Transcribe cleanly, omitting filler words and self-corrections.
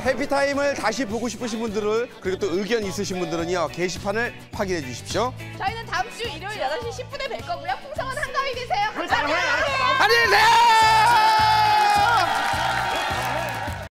해피타임을 다시 보고 싶으신 분들은 그리고 또 의견 있으신 분들은요 게시판을 확인해 주십시오. 저희는 다음 주 일요일 8시 10분에